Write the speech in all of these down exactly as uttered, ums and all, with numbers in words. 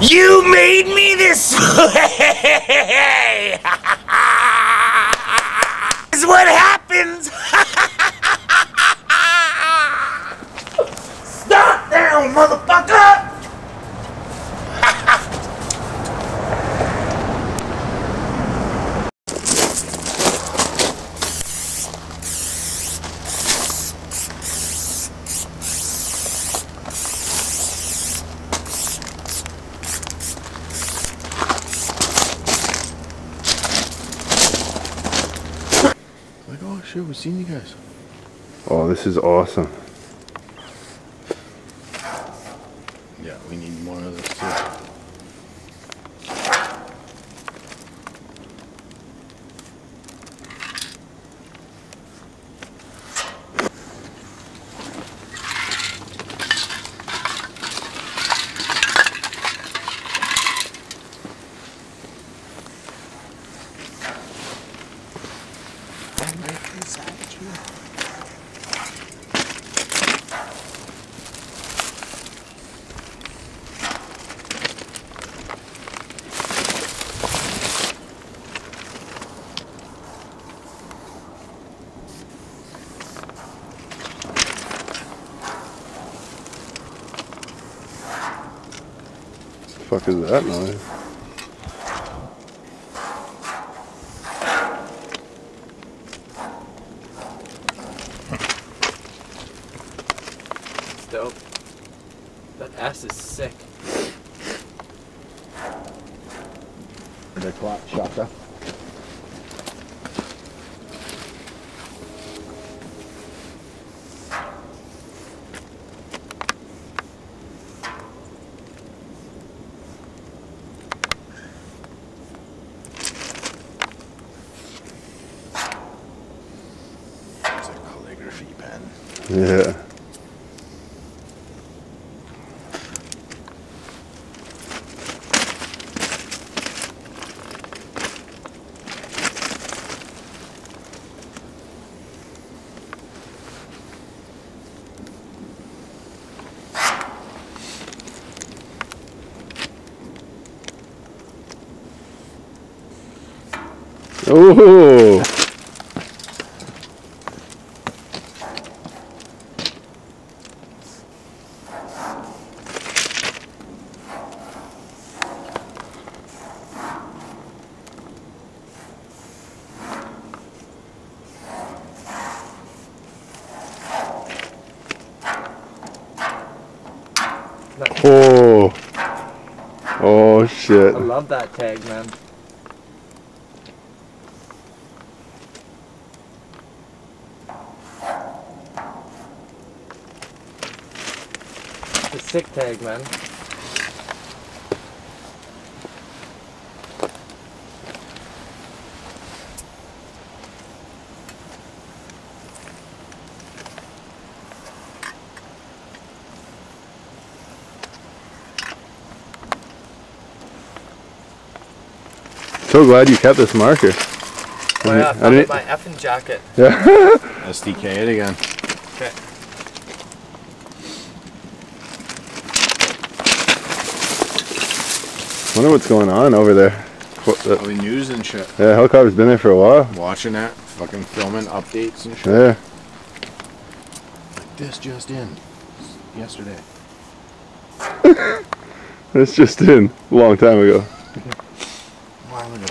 You made me this way! This is what happens! Stop down, motherfucker! Oh shit, we've seen you guys. Oh, this is awesome. Yeah, we need more of this too. What the fuck is that noise? It's dope. That ass is sick. The clock shaka. Yeah. Oh. Oh. Oh shit. I love that tag, man. It's a sick tag, man. So glad you kept this marker. Oh yeah, I found it in my Ephin jacket. Yeah. S D K it again. Okay. Wonder what's going on over there. What, the, Probably news and shit. yeah, helicopter's been there for a while. Watching that, fucking filming updates and shit. Yeah. Like this just in. Yesterday. This just in a long time ago. A while ago.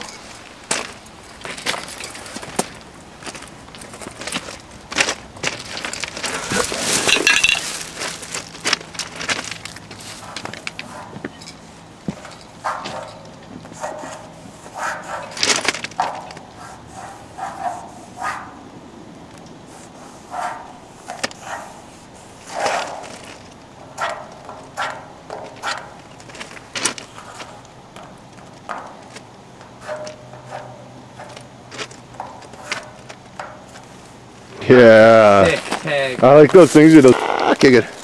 Yeah. Sick tag. I like those things with those. Ah, kick it.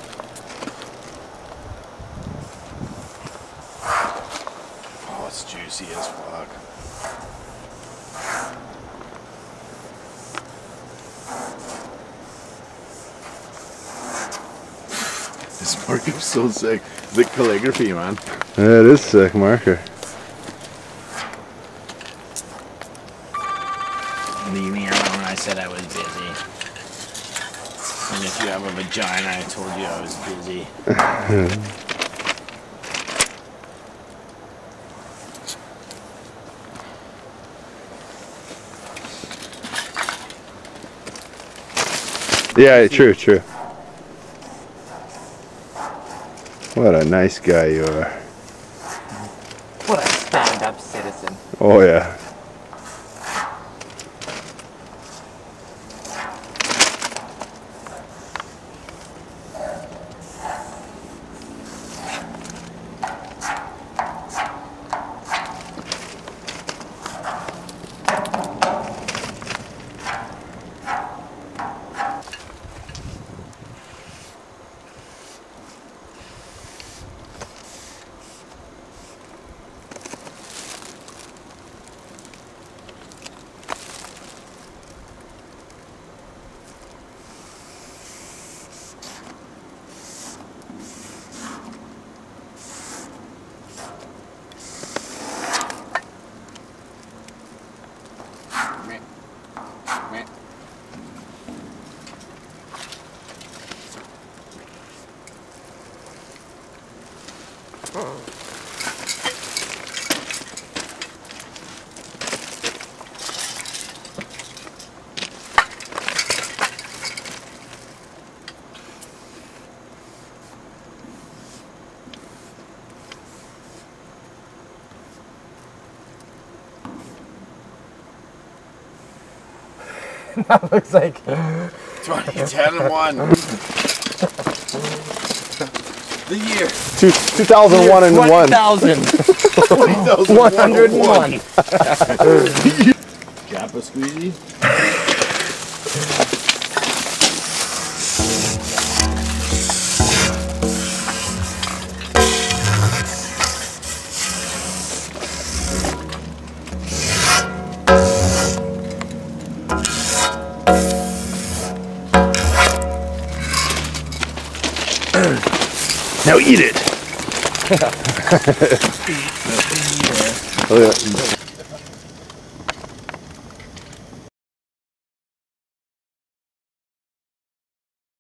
Oh, it's juicy as fuck. This marker's so sick. The calligraphy, man. Yeah, it is sick marker. Leave me alone, I said I was busy. And if you have a vagina, I told you I was busy. Yeah, true, true. What a nice guy you are. What a stand-up citizen. Oh yeah. That looks like twenty ten and one. The year. Two, two thousand one and twenty one. thousand one hundred and one. Kappa squeezy. Now eat it. Oh yeah.